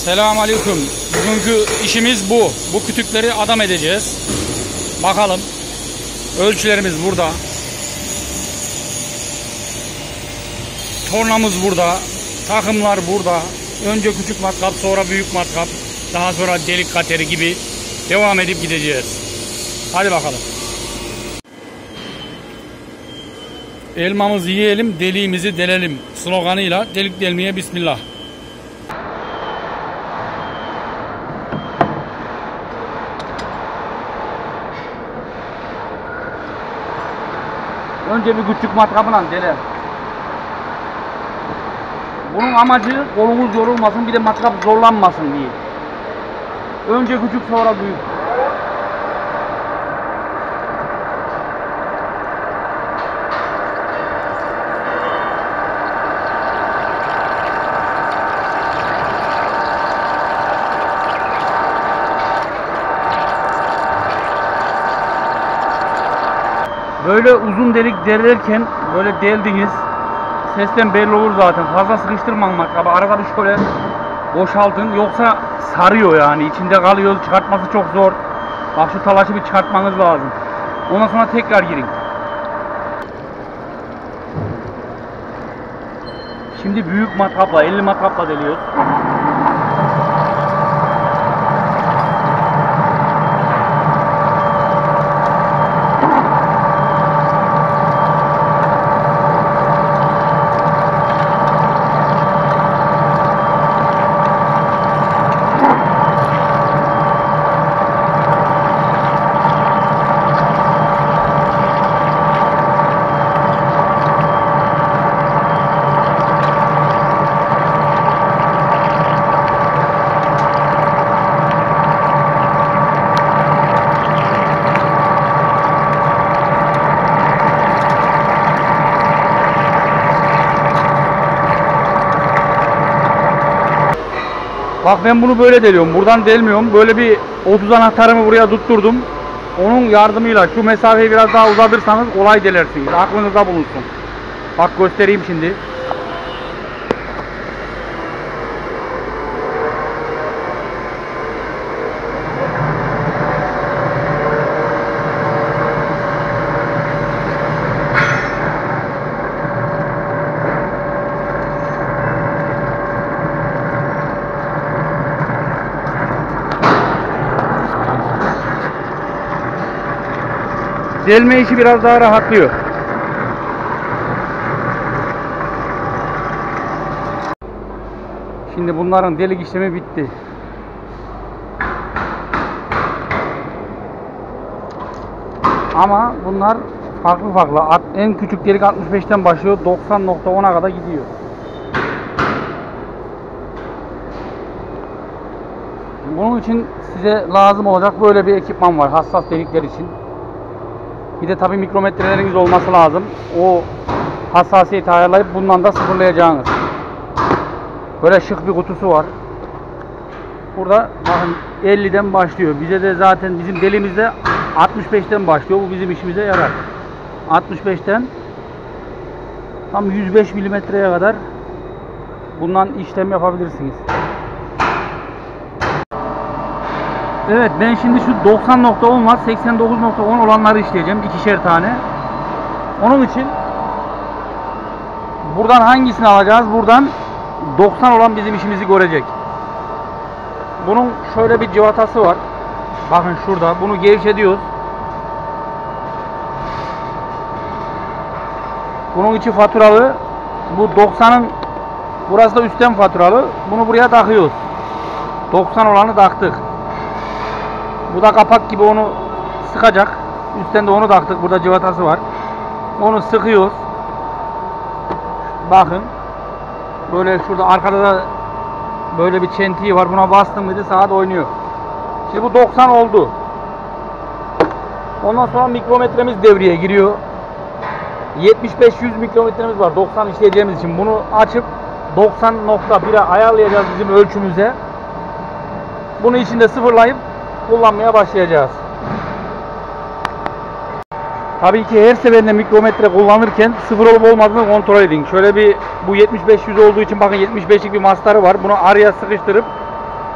Selamünaleyküm. Bugünkü işimiz bu. Bu kütükleri adam edeceğiz. Bakalım. Ölçülerimiz burada. Tornamız burada. Takımlar burada. Önce küçük matkap, sonra büyük matkap. Daha sonra delik kateri gibi devam edip gideceğiz. Hadi bakalım. Elmamızı yiyelim, deliğimizi delelim sloganıyla delik delmeye bismillah. Önce bir küçük matkapla dele. Bunun amacı kolumuz yorulmasın, bir de matkap zorlanmasın diye. Önce küçük, sonra büyük. Böyle uzun delik delerken böyle deldiniz, sesten belli olur zaten. Fazla sıkıştırmayın matkabı. Arada bir şöyle boşaltın, yoksa sarıyor yani. İçinde kalıyor, çıkartması çok zor. Bak şu talaşı bir çıkartmanız lazım. Ondan sonra tekrar girin. Şimdi büyük matkapla, 50 matkapla deliyoruz. Bak ben bunu böyle deliyorum. Buradan delmiyorum. Böyle bir 30 anahtarımı buraya tutturdum. Onun yardımıyla şu mesafeyi biraz daha uzatırsanız kolay delersiniz. Aklınızda bulunsun. Bak göstereyim şimdi. Delme işi biraz daha rahatlıyor. Şimdi bunların delik işlemi bitti. Ama bunlar farklı farklı. En küçük delik 65'ten başlıyor, 90.10'a kadar gidiyor. Bunun için size lazım olacak böyle bir ekipman var, hassas delikler için. Bir de tabi mikrometreleriniz olması lazım. O hassasiyeti ayarlayıp bundan da sıfırlayacağınız. Böyle şık bir kutusu var. Burada bakın 50'den başlıyor. Bize de zaten bizim delimizde 65'ten başlıyor. Bu bizim işimize yarar. 65'ten tam 105 milimetreye kadar bundan işlem yapabilirsiniz. Evet, ben şimdi şu 90.10 var, 89.10 olanları işleyeceğim. İkişer tane. Onun için buradan hangisini alacağız? Buradan 90 olan bizim işimizi görecek. Bunun şöyle bir civatası var. Bakın şurada. Bunu gevşetiyoruz. Bunun içi faturalı. Bu 90'ın burası da üstten faturalı. Bunu buraya takıyoruz. 90 olanı taktık. Bu da kapak gibi onu sıkacak. Üstten de onu taktık. Burada civatası var. Onu sıkıyoruz. Bakın. Böyle şurada arkada da böyle bir çentiği var. Buna bastım mıydı saat oynuyor. Şimdi bu 90 oldu. Ondan sonra mikrometremiz devreye giriyor. 75-100 mikrometremiz var 90 işleyeceğimiz için. Bunu açıp 90.1'e ayarlayacağız bizim ölçümüze. Bunu içinde sıfırlayıp kullanmaya başlayacağız. Tabii ki her seferinde mikrometre kullanırken sıfır olup olmadığını kontrol edin. Şöyle bir bu 75-100 olduğu için bakın 75'lik bir mastarı var. Bunu araya sıkıştırıp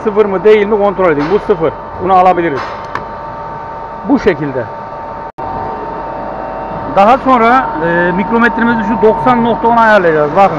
sıfır mı değil mi kontrol edin. Bu sıfır. Bunu alabiliriz. Bu şekilde. Daha sonra mikrometremizi şu 90.10 ayarlayacağız. Bakın.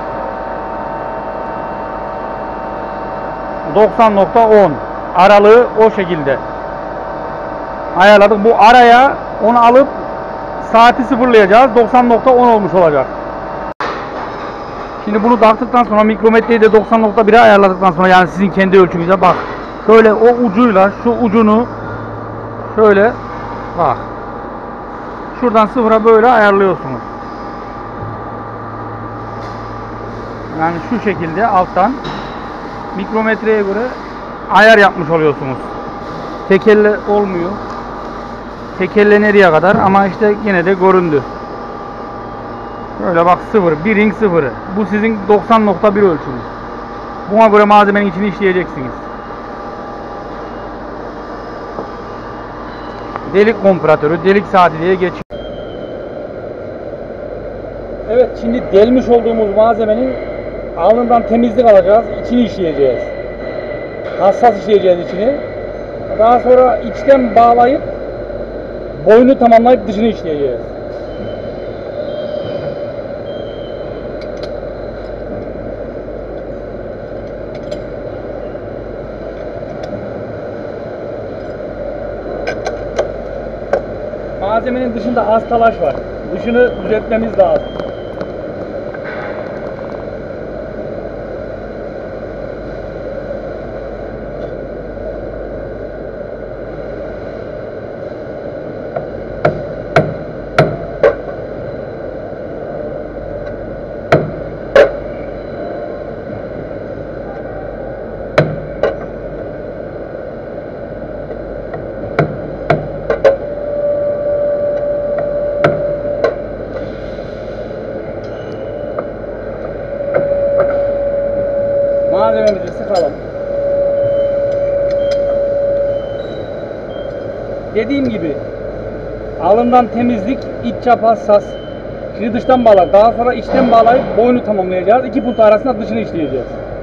90.10 aralığı o şekilde ayarladık. Bu araya onu alıp saati sıfırlayacağız. 90.10 olmuş olacak. Şimdi bunu taktıktan sonra mikrometreyi de 90.1'e ayarladıktan sonra, yani sizin kendi ölçünüze bak. Şöyle o ucuyla şu ucunu şöyle bak. Şuradan sıfıra böyle ayarlıyorsunuz. Yani şu şekilde alttan mikrometreye göre ayar yapmış oluyorsunuz. Tek elle olmuyor. Tek elle nereye kadar, ama işte yine de göründü. Böyle bak, sıfır. Bir ring sıfırı. Bu sizin 90.1 ölçünüz. Buna göre malzemenin içini işleyeceksiniz. Delik kompresörü, delik saati diye geçiyor. Evet, şimdi delmiş olduğumuz malzemenin alnından temizlik alacağız. İçini işleyeceğiz. Hassas işleyeceğiz içini. Daha sonra içten bağlayıp boyunu tamamlayıp dışını işleyeceğiz. Malzemenin dışında az talaş var. Dışını düzeltmemiz lazım. Malzememizi sıkalım. Dediğim gibi alından temizlik, iç çap hassas. Şimdi dıştan bağlar. Daha sonra içten bağlayıp boynu tamamlayacağız. İki punta arasında dışını işleyeceğiz.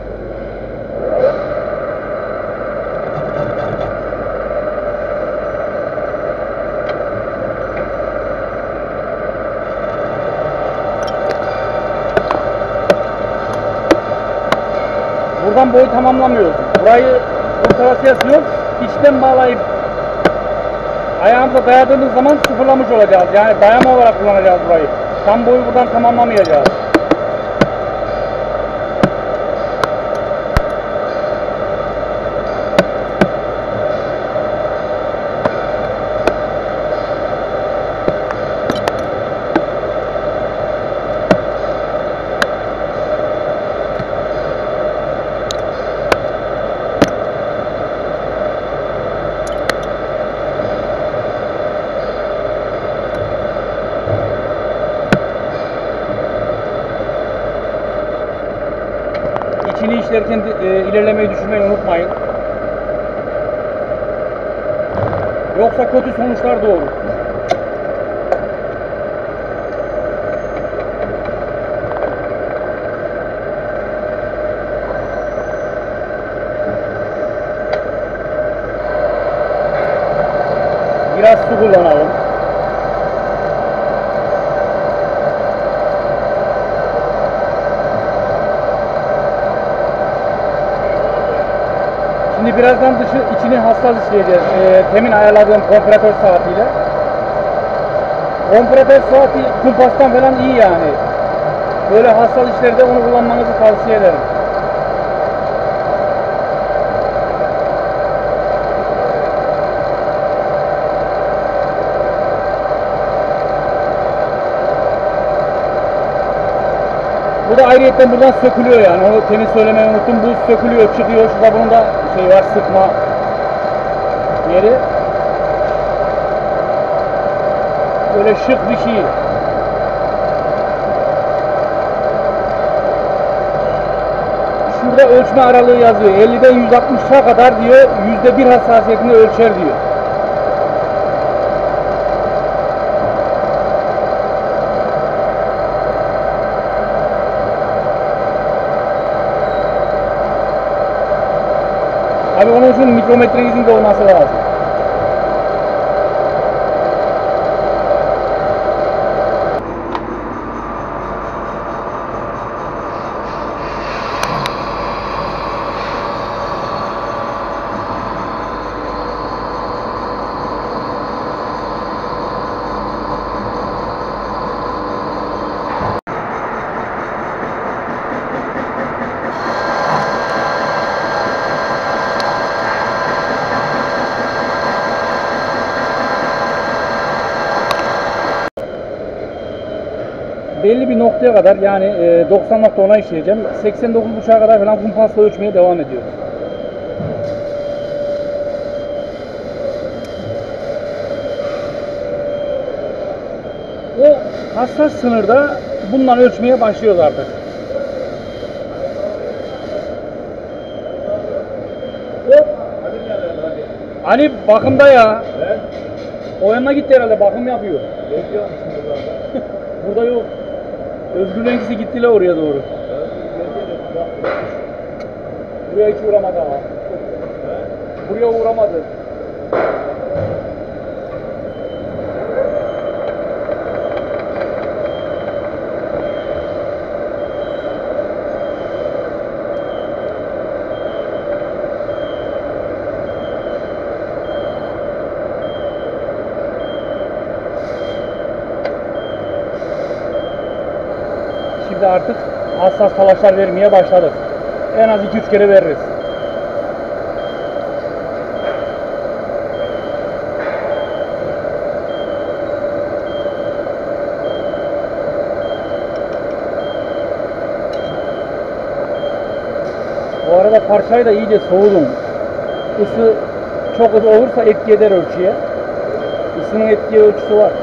Buradan boyu tamamlamıyoruz. Burayı kurtarası yok. İçten bağlayıp ayağımıza dayadığımız zaman sıfırlamış olacağız. Yani dayama olarak kullanacağız burayı. Tam boyu buradan tamamlamayacağız. İçini işlerken ilerlemeyi düşünmeyi unutmayın. Yoksa kötü sonuçlar doğurur. Biraz su kullanalım. Şimdi birazdan içini hassas işleyeceğiz. Temin ayarladığım kompresör saatiyle. Kompresör saati kumpastan falan iyi yani. Böyle hassas işlerde onu kullanmanızı tavsiye ederim. Bu da ayrıyetten buradan sökülüyor yani. Onu temin söylemeyi unuttum. Bu sökülüyor, çıkıyor. Şurada bunun da şey var, sıkma yeri. Böyle şık bir şey. Şurada ölçme aralığı yazıyor. 50'den 160'a kadar diyor. %1 hassasiyetinde ölçer diyor. Abi onun için mikrometrenizin de olması lazım. Belli bir noktaya kadar yani 90.10'a işleyeceğim. 89.5'a kadar falan kumpasla ölçmeye devam ediyoruz. O hassas sınırda bundan ölçmeye başlıyoruz artık. Ali bakımda ya. Evet. O yanına gitti herhalde, bakım yapıyor. Bekliyor musunuz burada? Burada yok. Özgür'ün ikisi gittiler oraya doğru. Buraya hiç uğramadı ama. Buraya uğramadı. Şimdi artık hassas talaşlar vermeye başladık. En az 2-3 kere veririz. Bu arada parçayı da iyice soğudum. Isı çok olursa etki eder ölçüye. Isının etki ölçüsü var.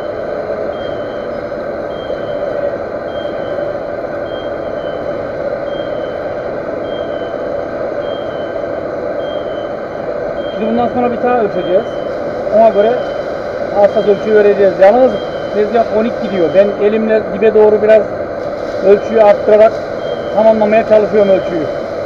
Şimdi bundan sonra bir daha ölçeceğiz. Ona göre hassas ölçüyü vereceğiz. Yalnız tezgah 12 gidiyor. Ben elimle dibe doğru biraz ölçüyü arttırarak tamamlamaya çalışıyorum ölçüyü.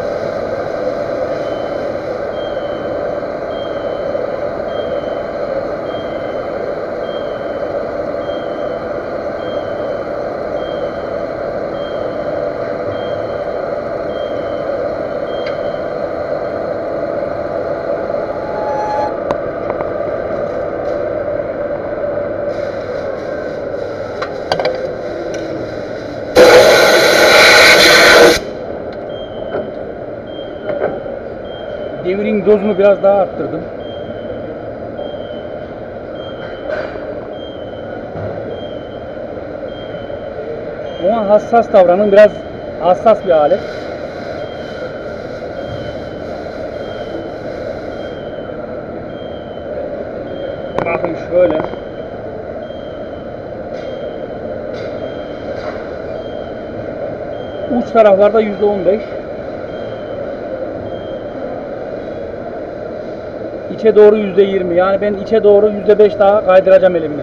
Devirin dozunu biraz daha arttırdım. Ama hassas davranın, biraz hassas bir alet. Bakın şöyle. Uç taraflarda %15. İçe doğru %20. Yani ben içe doğru %5 daha kaydıracağım elimle.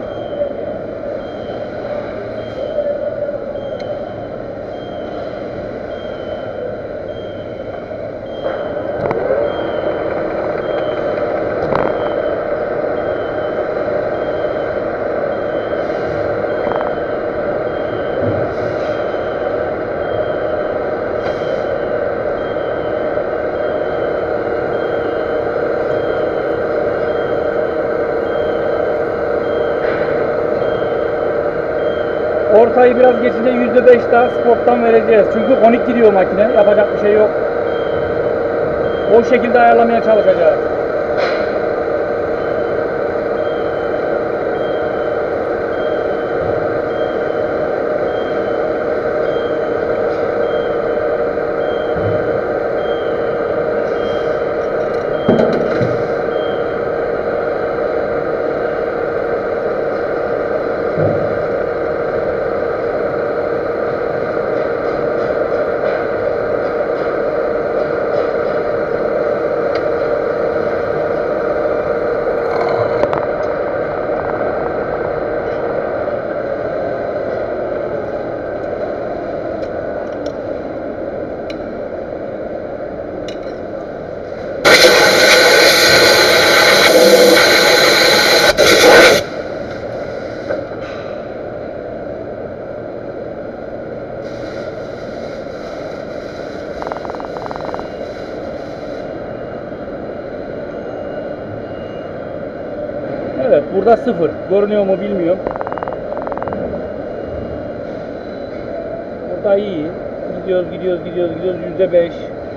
Ortayı biraz geçince %5 daha sporttan vereceğiz. Çünkü konik gidiyor makine. Yapacak bir şey yok. O şekilde ayarlamaya çalışacağız. Burada 0. Görünüyor mu bilmiyorum. Burada iyi. Gidiyoruz. %5.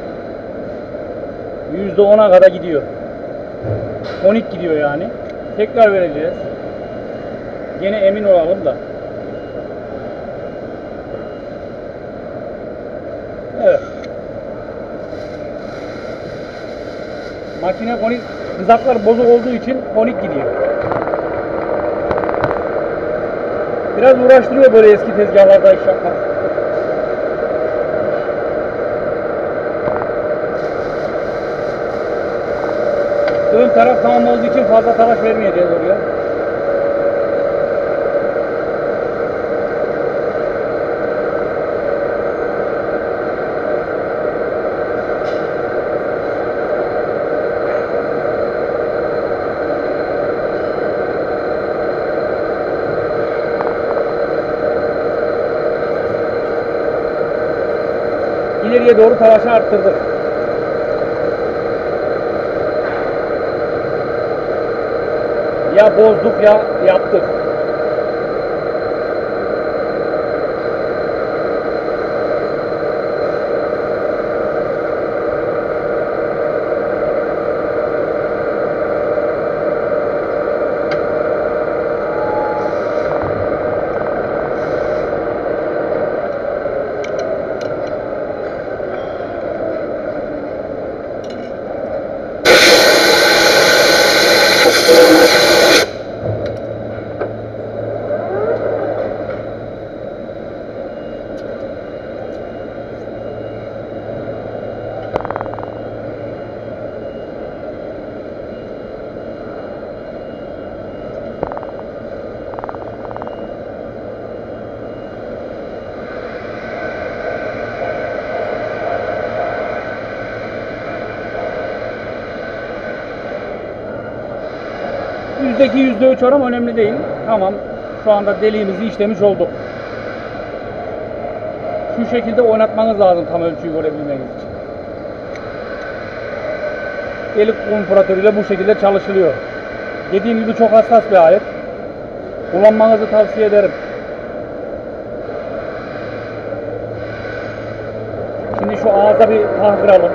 %10'a kadar gidiyor. Tonik gidiyor yani. Tekrar vereceğiz. Gene emin olalım da. Evet. Makine konik, kızaklar bozuk olduğu için konik gidiyor. Biraz uğraştırıyor böyle eski tezgahlarda iş yapmak. Ön taraf tamam olduğu için fazla talaş vermeyeceğiz oraya. İleriye doğru talaşı arttırdık. Ya bozduk ya yaptık. %2, %3 oran önemli değil. Tamam. Şu anda deliğimizi işlemiş olduk. Şu şekilde oynatmanız lazım tam ölçüyü görebilmeniz için. Delik kompresörüyle bu şekilde çalışılıyor. Dediğim gibi çok hassas bir alet. Kullanmanızı tavsiye ederim. Şimdi şu ağza bir tahkıralım.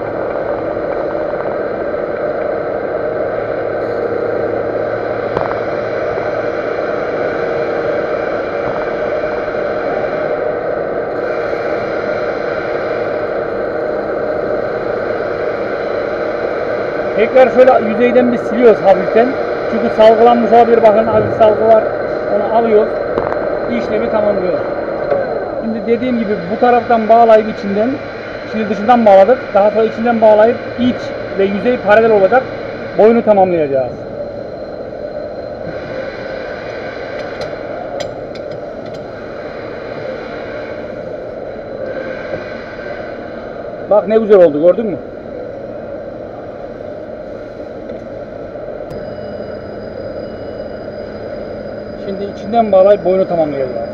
Tekrar şöyle yüzeyden bir siliyoruz hafiften. Çünkü salgılanmış olabilir, bakın hafif salgı var. Onu alıyoruz. İşlemi tamamlıyoruz. Şimdi dediğim gibi bu taraftan bağlayıp içinden, şimdi dışından bağladık. Daha sonra içinden bağlayıp iç ve yüzey paralel olacak. Boyunu tamamlayacağız. Bak ne güzel oldu, gördün mü? Şimdi içinden bağlayıp boyunu tamamlayacağız.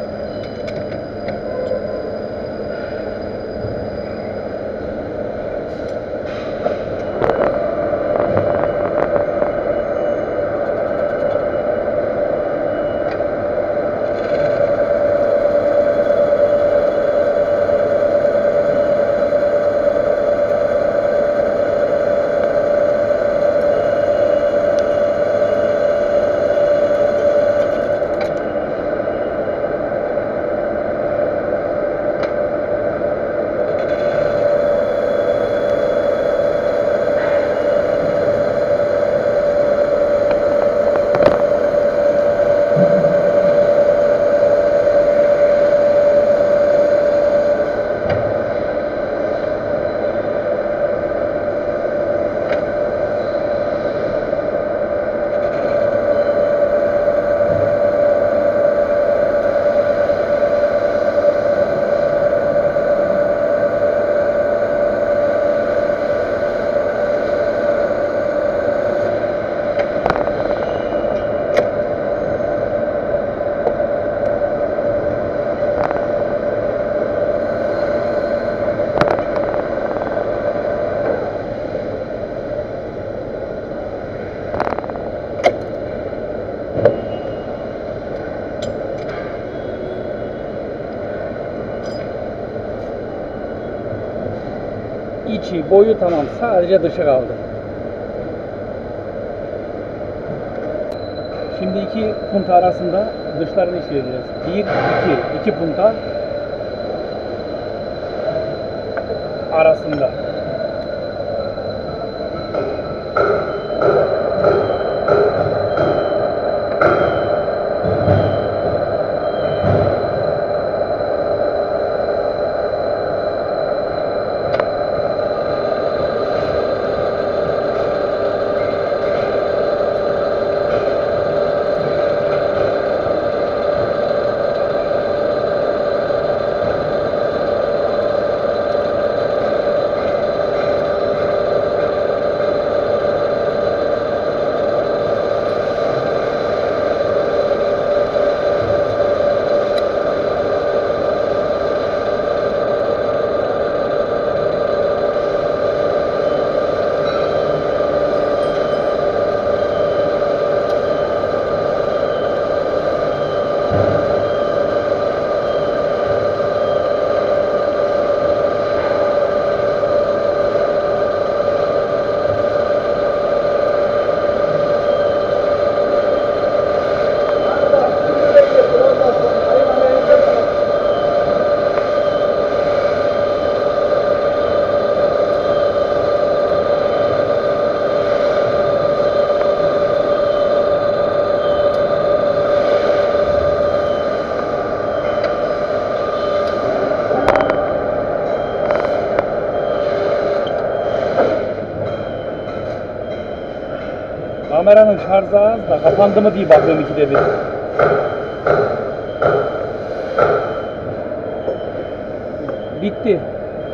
içi, boyu tamam. Sadece dışı kaldı. Şimdi iki punta arasında dışlarını işleyeceğiz. 1, 2. 2 punta arasında. Kameranın şarjı az da kapandı mı diye bakıyorum ikide bir. Bitti.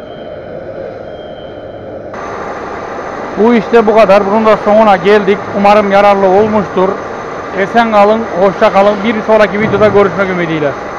Bu işte bu kadar. Bunun da sonuna geldik. Umarım yararlı olmuştur. Esen kalın, hoşça kalın. Bir sonraki videoda görüşmek ümidiyle.